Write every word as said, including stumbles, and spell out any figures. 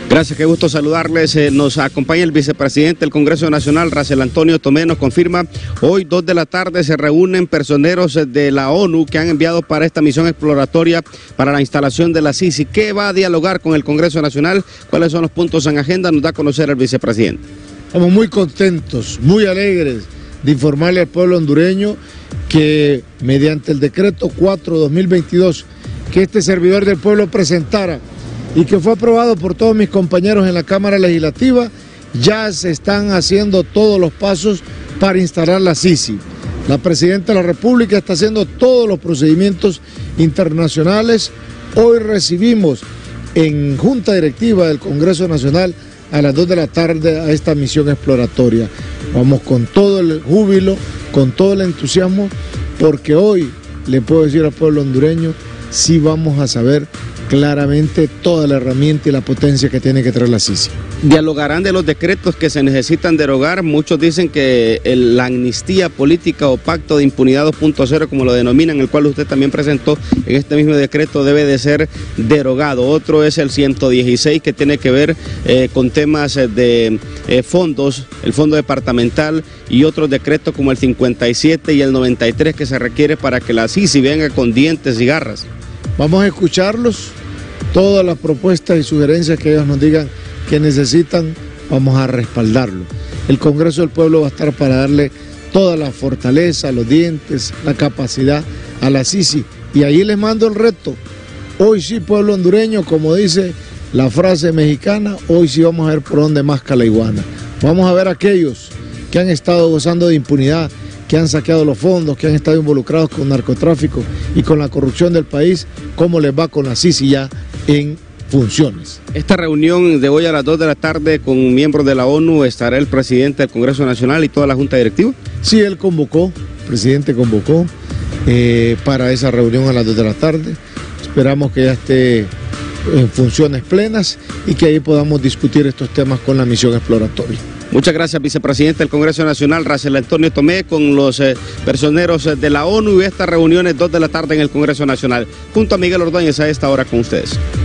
Gracias, qué gusto saludarles. Eh, nos acompaña el vicepresidente del Congreso Nacional, Racel Antonio Tomé, nos confirma, hoy dos de la tarde se reúnen personeros de la ONU que han enviado para esta misión exploratoria para la instalación de la Sisi. ¿Qué va a dialogar con el Congreso Nacional? ¿Cuáles son los puntos en agenda? Nos da a conocer el vicepresidente. Estamos muy contentos, muy alegres de informarle al pueblo hondureño que mediante el decreto cuatro de dos mil veintidós que este servidor del pueblo presentara y que fue aprobado por todos mis compañeros en la Cámara Legislativa, ya se están haciendo todos los pasos para instalar la Sisi. La Presidenta de la República está haciendo todos los procedimientos internacionales. Hoy recibimos en Junta Directiva del Congreso Nacional a las dos de la tarde a esta misión exploratoria. Vamos con todo el júbilo, con todo el entusiasmo, porque hoy le puedo decir al pueblo hondureño, sí vamos a saber claramente toda la herramienta y la potencia que tiene que traer la Sisi. Dialogarán de los decretos que se necesitan derogar. Muchos dicen que el, la amnistía política o pacto de impunidad dos punto cero, como lo denominan, el cual usted también presentó en este mismo decreto, debe de ser derogado. Otro es el ciento dieciséis, que tiene que ver eh, con temas de eh, fondos, el fondo departamental, y otros decretos como el cincuenta y siete y el noventa y tres que se requiere para que la Sisi venga con dientes y garras. Vamos a escucharlos, todas las propuestas y sugerencias que ellos nos digan que necesitan, vamos a respaldarlo. El Congreso del Pueblo va a estar para darle toda la fortaleza, los dientes, la capacidad a la Sisi. Y ahí les mando el reto. Hoy sí, pueblo hondureño, como dice la frase mexicana, hoy sí vamos a ver por dónde masca la iguana. Vamos a ver a aquellos que han estado gozando de impunidad, que han saqueado los fondos, que han estado involucrados con narcotráfico y con la corrupción del país, cómo les va con la Sisi ya en funciones. Esta reunión de hoy a las dos de la tarde con miembros de la ONU, ¿estará el presidente del Congreso Nacional y toda la Junta Directiva? Sí, él convocó, el presidente convocó eh, para esa reunión a las dos de la tarde. Esperamos que ya esté en funciones plenas y que ahí podamos discutir estos temas con la misión exploratoria. Muchas gracias, vicepresidente del Congreso Nacional, Racel Antonio Tomé, con los eh, personeros de la ONU, y estas reuniones dos de la tarde en el Congreso Nacional. Junto a Miguel Ordóñez a esta hora con ustedes.